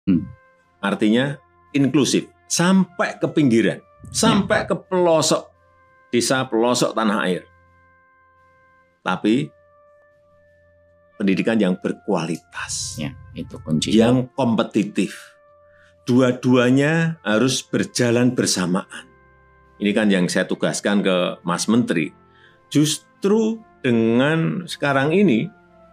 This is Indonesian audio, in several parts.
Artinya inklusif sampai ke pinggiran, sampai ke pelosok desa, pelosok tanah air. Tapi pendidikan yang berkualitas, Ya, itu kunci. yang kompetitif. Dua-duanya harus berjalan bersamaan. Ini kan yang saya tugaskan ke Mas Menteri. Justru dengan sekarang ini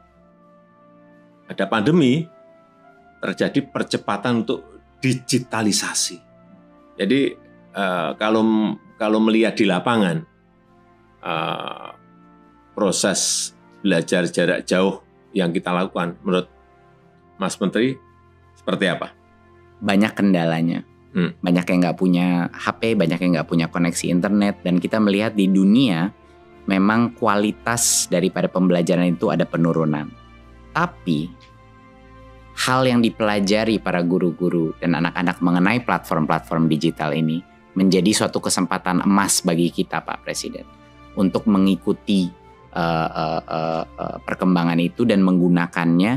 ada pandemi, terjadi percepatan untuk digitalisasi. Jadi kalau melihat di lapangan proses belajar jarak jauh yang kita lakukan, menurut Mas Menteri seperti apa? Banyak kendalanya. Banyak yang nggak punya HP, banyak yang nggak punya koneksi internet, dan kita melihat di dunia memang kualitas daripada pembelajaran itu ada penurunan. Tapi hal yang dipelajari para guru-guru dan anak-anak mengenai platform-platform digital ini menjadi suatu kesempatan emas bagi kita, Pak Presiden, untuk mengikuti perkembangan itu dan menggunakannya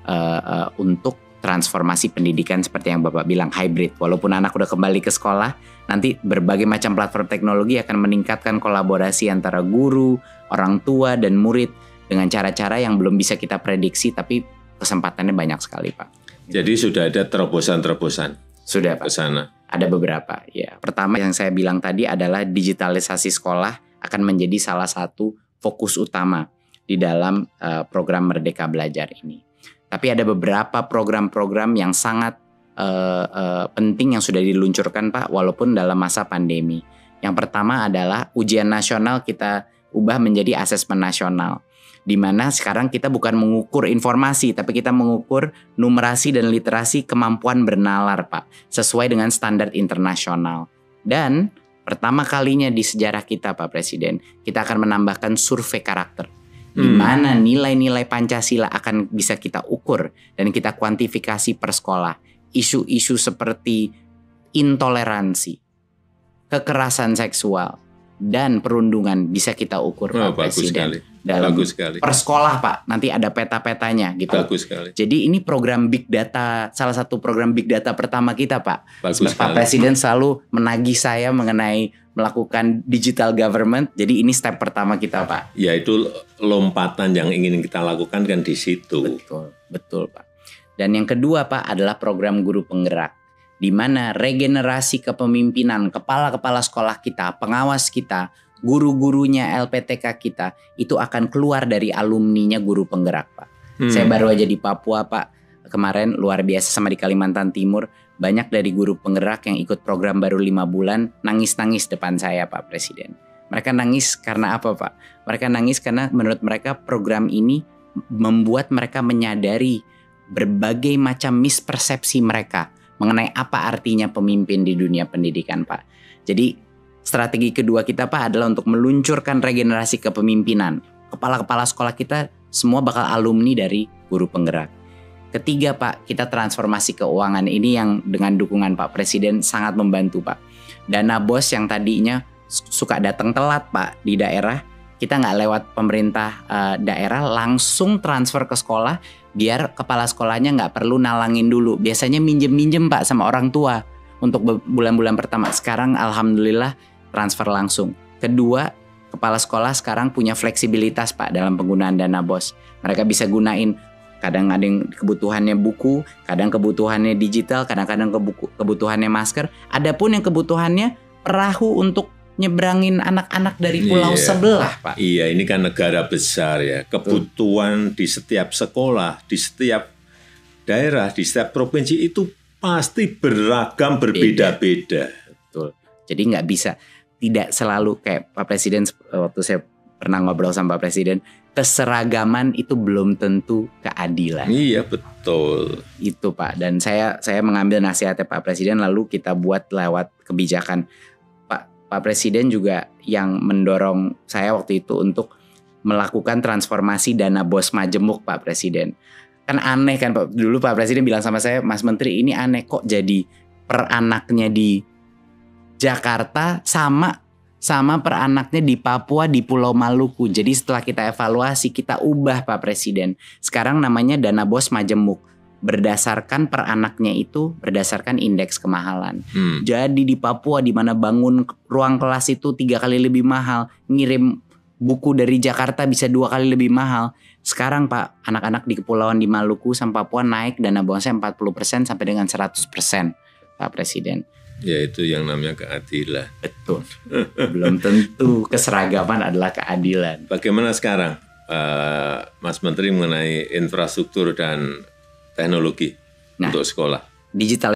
untuk transformasi pendidikan seperti yang Bapak bilang, hybrid. Walaupun anak udah kembali ke sekolah, nanti berbagai macam platform teknologi akan meningkatkan kolaborasi antara guru, orang tua, dan murid dengan cara-cara yang belum bisa kita prediksi, tapi kesempatannya banyak sekali, Pak. Jadi sudah ada terobosan-terobosan? Sudah, Pak. Ke sana? Ada beberapa, ya. Pertama yang saya bilang tadi adalah digitalisasi sekolah akan menjadi salah satu fokus utama di dalam program Merdeka Belajar ini. Tapi ada beberapa program-program yang sangat penting yang sudah diluncurkan, Pak, walaupun dalam masa pandemi. Yang pertama adalah ujian nasional kita ubah menjadi asesmen nasional, di mana sekarang kita bukan mengukur informasi, tapi kita mengukur numerasi dan literasi kemampuan bernalar, Pak, sesuai dengan standar internasional. Dan pertama kalinya di sejarah kita, Pak Presiden, kita akan menambahkan survei karakter, di mana nilai-nilai Pancasila akan bisa kita ukur dan kita kuantifikasi per sekolah. Isu-isu seperti intoleransi, kekerasan seksual, dan perundungan bisa kita ukur, Pak Presiden. Bagus sekali. Per sekolah, Pak, nanti ada peta-petanya gitu. Bagus sekali. Jadi ini program Big Data, salah satu program Big Data pertama kita, Pak. Bagus Pak Presiden selalu menagih saya mengenai melakukan digital government. Jadi ini step pertama kita, Pak. Ya, itu lompatan yang ingin kita lakukan kan di situ. Betul, Pak. Dan yang kedua, Pak, adalah program guru penggerak, di mana regenerasi kepemimpinan kepala-kepala sekolah kita, pengawas kita, guru-gurunya LPTK kita itu akan keluar dari alumninya guru penggerak, Pak. Saya baru aja di Papua, Pak. Kemarin luar biasa, sama di Kalimantan Timur. Banyak dari guru penggerak yang ikut program baru 5 bulan nangis-nangis depan saya, Pak Presiden. Mereka nangis karena apa, Pak? Mereka nangis karena menurut mereka program ini membuat mereka menyadari berbagai macam mispersepsi mereka mengenai apa artinya pemimpin di dunia pendidikan, Pak. Jadi strategi kedua kita, Pak, adalah untuk meluncurkan regenerasi kepemimpinan. Kepala-kepala sekolah kita semua bakal alumni dari guru penggerak. Ketiga, Pak, kita transformasi keuangan. Ini yang dengan dukungan Pak Presiden sangat membantu, Pak. Dana BOS yang tadinya suka datang telat, Pak, di daerah, kita nggak lewat pemerintah daerah, langsung transfer ke sekolah, biar kepala sekolahnya nggak perlu nalangin dulu. Biasanya minjem-minjem, Pak, sama orang tua untuk bulan-bulan pertama. Sekarang alhamdulillah transfer langsung. Kedua, kepala sekolah sekarang punya fleksibilitas, Pak, dalam penggunaan dana BOS. Mereka bisa gunain, kadang ada yang kebutuhannya buku, kadang kebutuhannya digital, kadang-kadang kebutuhannya masker. Adapun yang kebutuhannya perahu untuk nyebrangin anak-anak dari pulau sebelah, Pak. Iya, ini kan negara besar ya. Kebutuhan di setiap sekolah, di setiap daerah, di setiap provinsi itu pasti beragam, berbeda-beda. Betul. Jadi nggak bisa, tidak selalu kayak Pak Presiden, waktu saya pernah ngobrol sama Pak Presiden, keseragaman itu belum tentu keadilan. Iya, betul. Itu, Pak. Dan saya mengambil nasihatnya Pak Presiden, lalu kita buat lewat kebijakan. Pak Presiden juga yang mendorong saya waktu itu untuk melakukan transformasi dana BOS Majemuk, Pak Presiden. Kan aneh kan, Pak. Dulu Pak Presiden bilang sama saya, Mas Menteri, ini aneh kok jadi per anaknya di Jakarta sama per anaknya di Papua, di Pulau Maluku. Jadi setelah kita evaluasi, kita ubah, Pak Presiden. Sekarang namanya dana BOS Majemuk. berdasarkan per anaknya itu berdasarkan indeks kemahalan. Jadi di Papua di mana bangun ruang kelas itu 3 kali lebih mahal, ngirim buku dari Jakarta bisa 2 kali lebih mahal. Sekarang Pak, anak-anak di kepulauan di Maluku sama Papua naik dana bonsai 40% sampai dengan 100%, Pak Presiden. Ya itu yang namanya keadilan. Betul. Belum tentu keseragaman adalah keadilan. Bagaimana sekarang Mas Menteri mengenai infrastruktur dan teknologi untuk sekolah? Digital